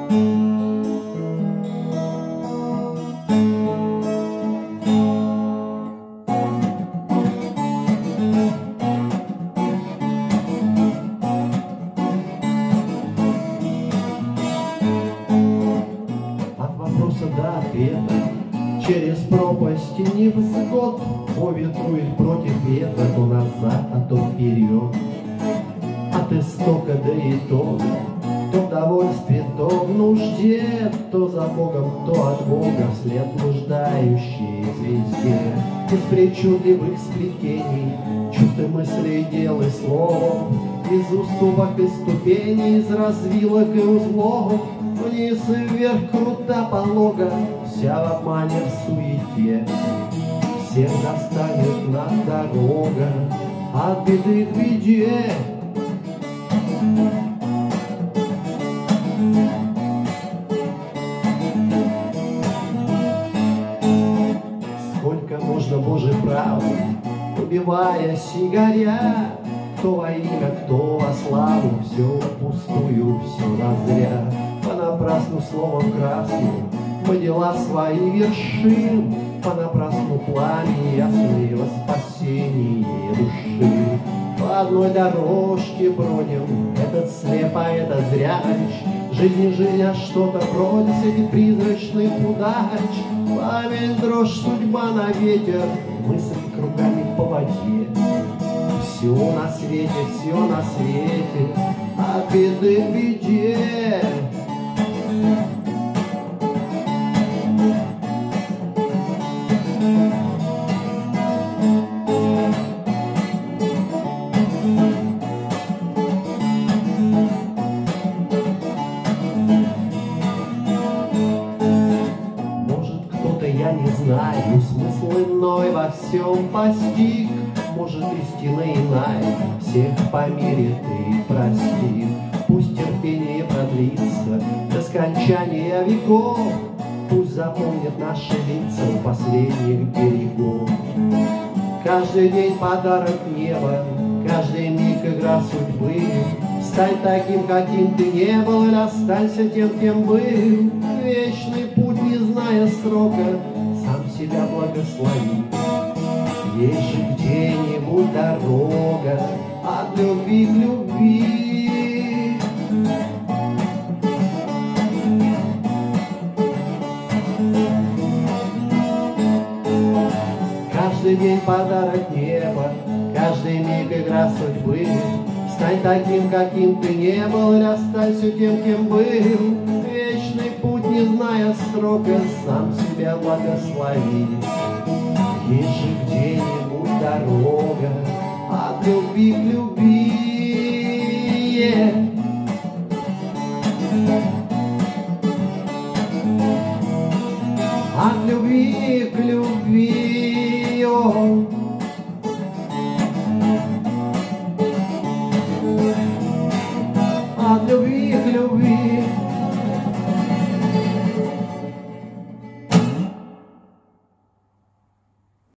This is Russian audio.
До ответа через пропасти невзгод, по ветру и против ветра, то назад, а то вперед, от истока до итога, то в довольстве, то в нужде, то за Богом, то от Бога, вслед блуждающей звезде. Из причудливых сплетений чувств и мыслей, дел и слов, из уступок и ступеней, из развилок и узлов, вниз и вверх крута полога, вся в обмане, в суете. Всех достанет нам дорога от беды к беде. Сколько можно Божьей правды, убиваясь и горя, кто во имя, кто во славу, все впустую, все назря. Понапрасну словом красным мы дела свои вершим, понапрасну пламя ясные во спасении души. По одной дорожке бродим, этот слеп, а это зряч. Жизнь не жизнь, а что-то вроде среди призрачных удач. Пламень, дрожь, судьба на ветер, мысль кругами по воде. Все на свете, от беды к беде. Может, кто-то, я не знаю, смысл иной во всем постиг. Может, истина иная всех помирит и простит. Пусть терпение продлится до скончания веков, пусть запомнят наши лица у последних берегов. Каждый день подарок неба, каждый миг игра судьбы. Стань таким, каким ты не был, или останься тем, кем был. Вечный путь, не зная срока, сам себя благослови. Есть же где-нибудь дорога от любви к любви. Каждый день подарок неба, каждый миг игра судьбы. Стань таким, каким ты не был, или останься тем, кем был. Вечный путь, не зная срока, сам себя благослови. Есть же где-нибудь дорога от любви к любви.